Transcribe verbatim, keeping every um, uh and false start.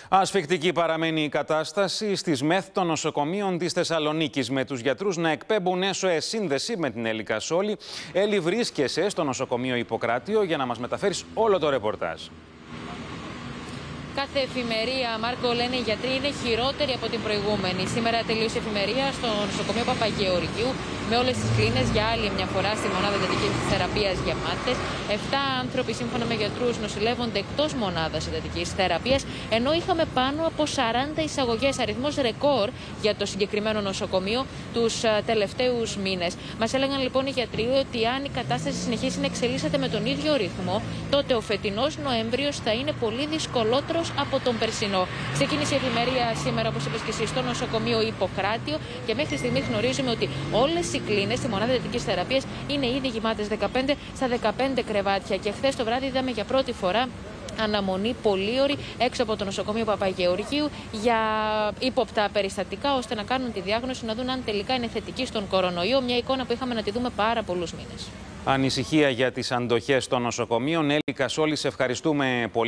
Ασφικτική παραμένει η κατάσταση στις ΜΕΘ των νοσοκομείων της Θεσσαλονίκης, με τους γιατρούς να εκπέμπουν έσω σύνδεση με την Έλλη Κασόλη. Έλλη, βρίσκεσαι στο νοσοκομείο Ιπποκράτιο για να μας μεταφέρεις όλο το ρεπορτάζ. Κάθε εφημερία, Μάρκο, λένε οι γιατροί, είναι χειρότερη από την προηγούμενη. Σήμερα τελείωσε η εφημερία στο νοσοκομείο Παπαγεωργίου με όλες τις κλίνες για άλλη μια φορά στη μονάδα εντατικής θεραπείας γεμάτες. Εφτά άνθρωποι, σύμφωνα με γιατρούς, νοσηλεύονται εκτός μονάδας εντατικής θεραπείας, ενώ είχαμε πάνω από σαράντα εισαγωγές, αριθμός ρεκόρ για το συγκεκριμένο νοσοκομείο τους τελευταίους μήνες. Μας έλεγαν λοιπόν οι γιατροί ότι αν η κατάσταση συνεχίσει να εξελίσσεται με τον ίδιο ρυθμό, τότε ο φετινός Νοέμβριος θα είναι πολύ δυσκολότερος από τον περσινό. Ξεκίνησε η εφημερία σήμερα, όπως είπες και εσύ, στο νοσοκομείο Ιπποκράτιο και μέχρι στιγμής γνωρίζουμε ότι όλες οι κλίνες στη μονάδα εντατικής θεραπείας είναι ήδη γεμάτες δεκαπέντε στα δεκαπέντε κρεβάτια. Και χθες το βράδυ είδαμε για πρώτη φορά αναμονή πολύωρη έξω από το νοσοκομείο Παπαγεωργίου για ύποπτα περιστατικά, ώστε να κάνουν τη διάγνωση, να δουν αν τελικά είναι θετική στον κορονοϊό. Μια εικόνα που είχαμε να τη δούμε πάρα πολλούς μήνες. Ανησυχία για τις αντοχές των νοσοκομείων. Έλλη Κασόλη, σε ευχαριστούμε πολύ.